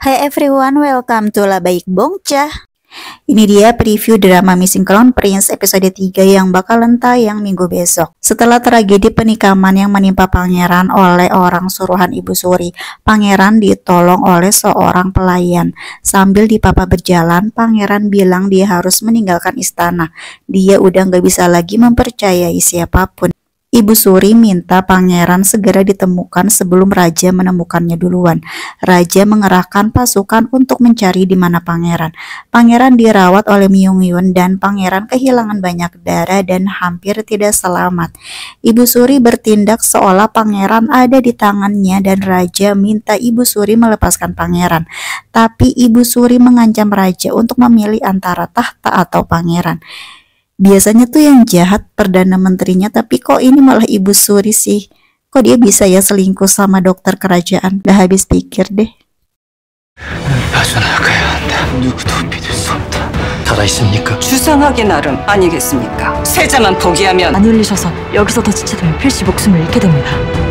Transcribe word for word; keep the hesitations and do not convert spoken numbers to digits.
Hai everyone, welcome to La Baik Bongcah. Ini dia preview drama Missing Crown Prince episode tiga yang bakalan tayang minggu besok. Setelah tragedi penikaman yang menimpa pangeran oleh orang suruhan Ibu Suri, pangeran ditolong oleh seorang pelayan. Sambil dipapa berjalan, pangeran bilang dia harus meninggalkan istana. Dia udah gak bisa lagi mempercayai siapapun. Ibu Suri minta pangeran segera ditemukan sebelum raja menemukannya duluan. Raja mengerahkan pasukan untuk mencari di mana pangeran. Pangeran dirawat oleh Myung Yun dan pangeran kehilangan banyak darah dan hampir tidak selamat. Ibu Suri bertindak seolah pangeran ada di tangannya dan raja minta Ibu Suri melepaskan pangeran. Tapi Ibu Suri mengancam raja untuk memilih antara tahta atau pangeran. Biasanya tuh yang jahat perdana menterinya, tapi kok ini malah Ibu Suri sih. Kok dia bisa ya selingkuh sama dokter kerajaan? Udah habis pikir deh. 주상하게 나름 아니겠습니까? 세자만 포기하면 안 울리셔서 여기서 더 지체되면 필시 목숨을 잃게 됩니다.